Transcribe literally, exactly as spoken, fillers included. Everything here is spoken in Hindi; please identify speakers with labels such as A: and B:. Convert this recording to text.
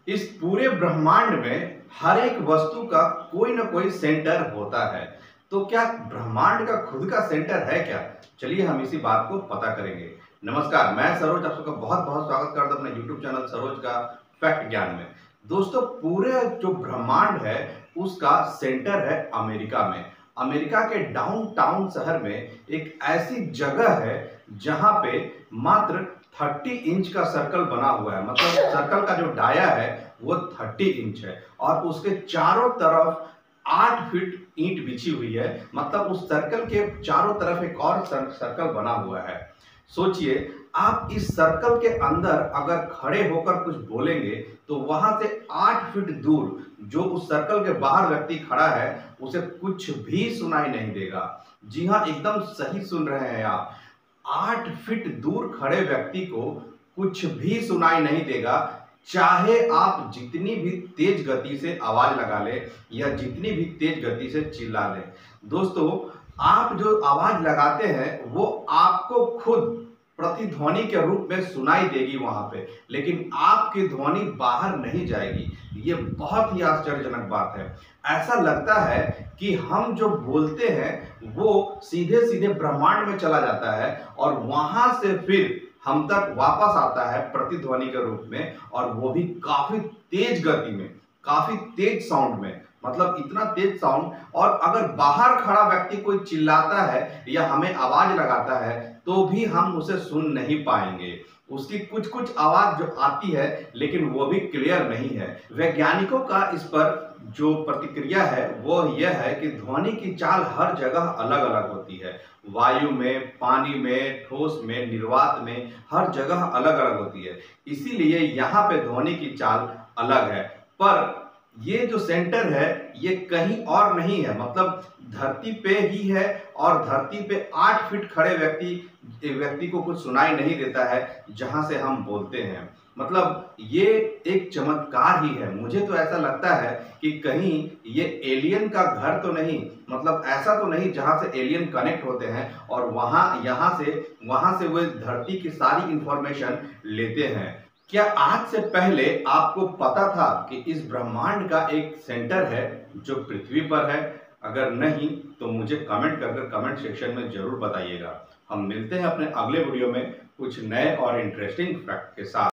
A: इस पूरे ब्रह्मांड में हर एक वस्तु का कोई ना कोई सेंटर होता है। तो क्या ब्रह्मांड का खुद का सेंटर है क्या? चलिए हम इसी बात को पता करेंगे। नमस्कार, मैं सरोज, आप सबका बहुत बहुत स्वागत करता हूं अपने यूट्यूब चैनल सरोज का फैक्ट ज्ञान में। दोस्तों, पूरे जो ब्रह्मांड है उसका सेंटर है अमेरिका में। अमेरिका के डाउनटाउन शहर में एक ऐसी जगह है जहां पे मात्र तीस इंच का सर्कल बना हुआ है। मतलब सर्कल का जो डाया है वो तीस इंच है और उसके चारों तरफ आठ फीट ईंट बिछी हुई है। मतलब उस सर्कल के चारों तरफ एक और सर्कल बना हुआ है। सोचिए, आप इस सर्कल के अंदर अगर खड़े होकर कुछ बोलेंगे तो वहां से आठ फीट दूर जो उस सर्कल के बाहर व्यक्ति खड़ा है उसे कुछ भी सुनाई नहीं देगा। जी हाँ, एकदम सही सुन रहे हैं आप। आठ फीट दूर खड़े व्यक्ति को कुछ भी सुनाई नहीं देगा, चाहे आप जितनी भी तेज गति से आवाज लगा ले या जितनी भी तेज गति से चिल्ला ले। दोस्तों, आप जो आवाज लगाते हैं वो आपको खुद प्रतिध्वनि के रूप में सुनाई देगी वहां पे, लेकिन आपकी ध्वनि बाहर नहीं जाएगी। ये बहुत ही आश्चर्यजनक बात है। ऐसा लगता है कि हम जो बोलते हैं वो सीधे सीधे ब्रह्मांड में चला जाता है और वहां से फिर हम तक वापस आता है प्रतिध्वनि के रूप में, और वो भी काफी तेज गति में, काफी तेज साउंड में। मतलब इतना तेज साउंड, और अगर बाहर खड़ा व्यक्ति कोई चिल्लाता है या हमें आवाज लगाता है तो भी हम उसे सुन नहीं पाएंगे। उसकी कुछ कुछ आवाज जो आती है लेकिन वो भी क्लियर नहीं है। वैज्ञानिकों का इस पर जो प्रतिक्रिया है वो यह है कि ध्वनि की चाल हर जगह अलग अलग होती है। वायु में, पानी में, ठोस में, निर्वात में, हर जगह अलग अलग होती है। इसीलिए यहाँ पे ध्वनि की चाल अलग है। पर ये जो सेंटर है ये कहीं और नहीं है, मतलब धरती पे ही है। और धरती पे आठ फीट खड़े व्यक्ति व्यक्ति को कुछ सुनाई नहीं देता है जहां से हम बोलते हैं। मतलब ये एक चमत्कार ही है। मुझे तो ऐसा लगता है कि कहीं ये एलियन का घर तो नहीं, मतलब ऐसा तो नहीं जहां से एलियन कनेक्ट होते हैं और वहां यहां से वहां से वे धरती की सारी इंफॉर्मेशन लेते हैं। क्या आज से पहले आपको पता था कि इस ब्रह्मांड का एक सेंटर है जो पृथ्वी पर है? अगर नहीं तो मुझे कमेंट कर कर कमेंट सेक्शन में जरूर बताइएगा। हम मिलते हैं अपने अगले वीडियो में कुछ नए और इंटरेस्टिंग फैक्ट के साथ।